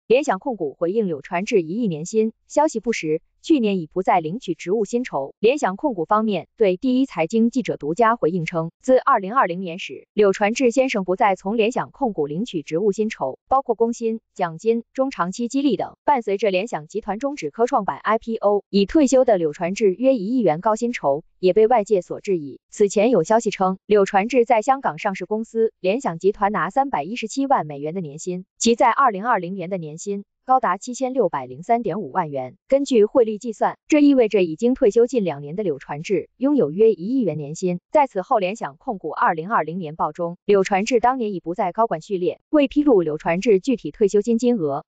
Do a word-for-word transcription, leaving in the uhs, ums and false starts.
联想控股回应柳传志一亿年薪消息不实，去年已不再领取职务薪酬。联想控股方面对第一财经记者独家回应称，自二零二零年始，柳传志先生不再从联想控股领取职务薪酬，包括工薪、奖金、中长期激励等。伴随着联想集团终止科创板 I P O， 已退休的柳传志约一亿元高薪酬也被外界所质疑。此前有消息称，柳传志在香港上市公司联想集团拿三百一十七万美元的年薪，其在二零二零年的年薪高达七千六百零三点五万元。根据汇率计算，这意味着已经退休近两年的柳传志拥有约一亿元年薪。在此后联想控股二零二零年报中，柳传志当年已不在高管序列，未披露柳传志具体退休金金额。